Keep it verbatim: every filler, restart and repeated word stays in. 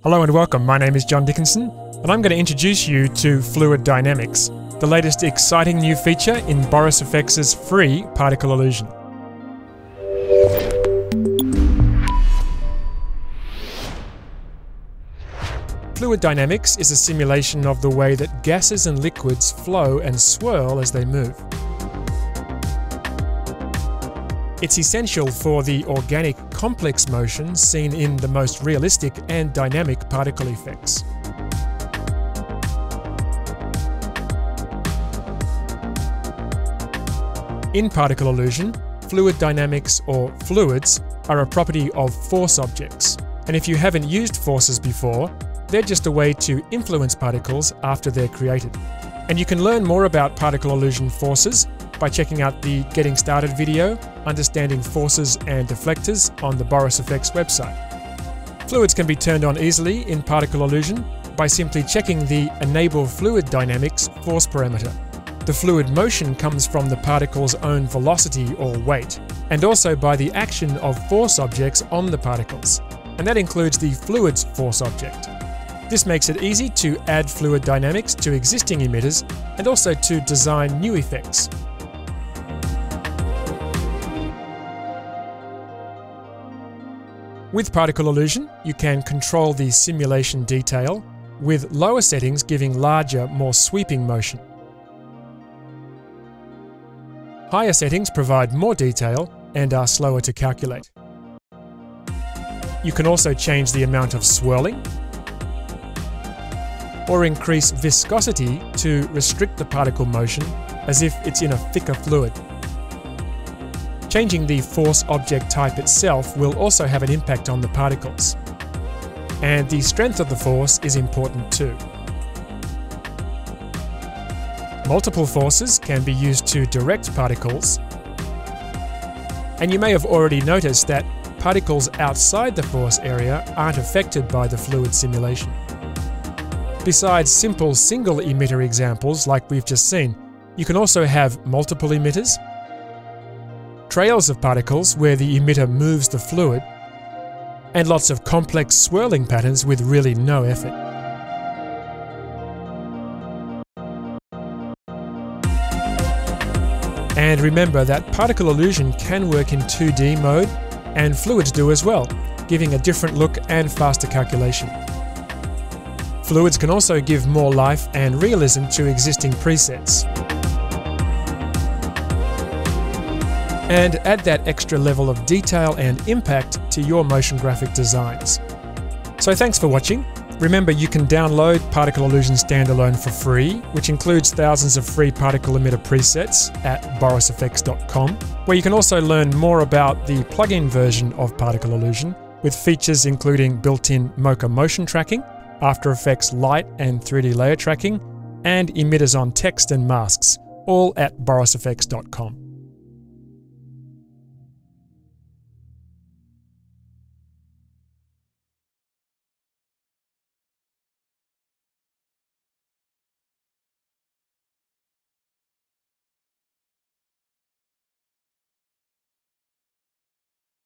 Hello and welcome, my name is John Dickinson, and I'm going to introduce you to fluid dynamics, the latest exciting new feature in Boris Effects' free particle illusion. Fluid dynamics is a simulation of the way that gases and liquids flow and swirl as they move. It's essential for the organic complex motion seen in the most realistic and dynamic particle effects. In particle illusion, fluid dynamics, or fluids, are a property of force objects. And if you haven't used forces before, they're just a way to influence particles after they're created. And you can learn more about particle illusion forces by checking out the Getting Started video, Understanding Forces and Deflectors, on the Boris Effects website. Fluids can be turned on easily in particle illusion by simply checking the Enable Fluid Dynamics force parameter. The fluid motion comes from the particle's own velocity or weight, and also by the action of force objects on the particles, and that includes the fluid's force object. This makes it easy to add fluid dynamics to existing emitters and also to design new effects. With particle illusion, you can control the simulation detail, with lower settings giving larger, more sweeping motion. Higher settings provide more detail and are slower to calculate. You can also change the amount of swirling or increase viscosity to restrict the particle motion as if it's in a thicker fluid. Changing the force object type itself will also have an impact on the particles. And the strength of the force is important too. Multiple forces can be used to direct particles. And you may have already noticed that particles outside the force area aren't affected by the fluid simulation. Besides simple single emitter examples like we've just seen, you can also have multiple emitters, trails of particles where the emitter moves the fluid, and lots of complex swirling patterns with really no effort. And remember that particle illusion can work in two D mode, and fluids do as well, giving a different look and faster calculation. Fluids can also give more life and realism to existing presets, and add that extra level of detail and impact to your motion graphic designs. So thanks for watching. Remember, you can download Particle Illusion Standalone for free, which includes thousands of free particle emitter presets at boris effects dot com, where you can also learn more about the plugin version of Particle Illusion, with features including built-in Mocha motion tracking, After Effects light and three D layer tracking, and emitters on text and masks, all at boris effects dot com.